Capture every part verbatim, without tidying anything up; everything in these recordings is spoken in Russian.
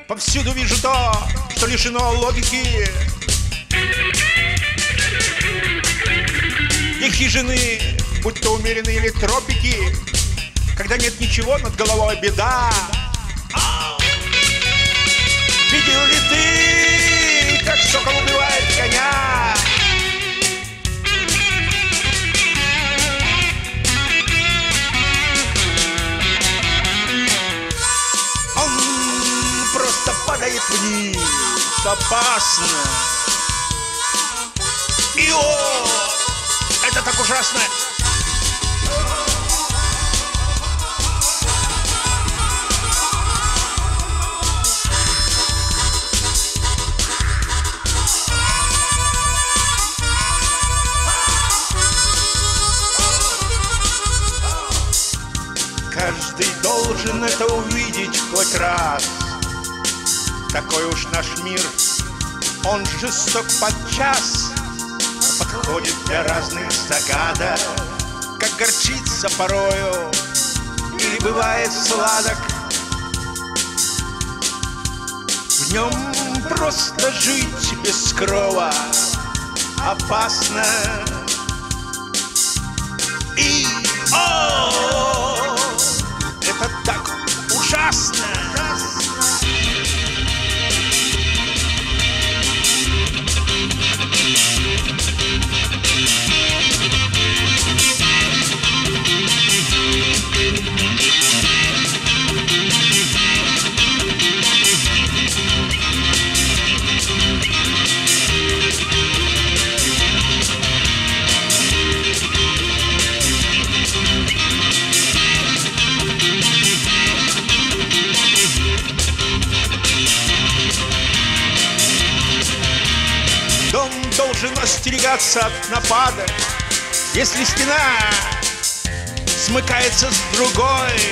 Повсюду вижу то, что лишено логики. И хижины, будь то умеренные или тропики, когда нет ничего, над головой беда. Видел ли ты, как сокол убивает коня? Он просто падает вниз, опасно. И о, это так ужасно. Каждый должен это увидеть хоть раз. Такой уж наш мир, он жесток подчас, подходит для разных загадок, как горчица порою или бывает сладок. В нем просто жить без крова опасно. И о, это так ужасно. Дом должен остерегаться от нападок, если стена смыкается с другой.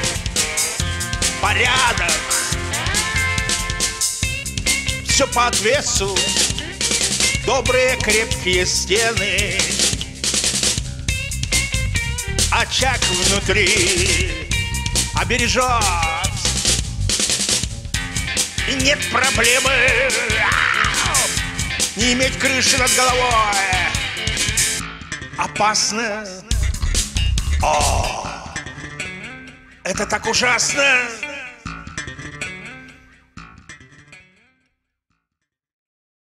Порядок, все по отвесу, добрые крепкие стены, очаг внутри обережет, и нет проблемы не иметь крыши над головой. Опасно. О, это так ужасно.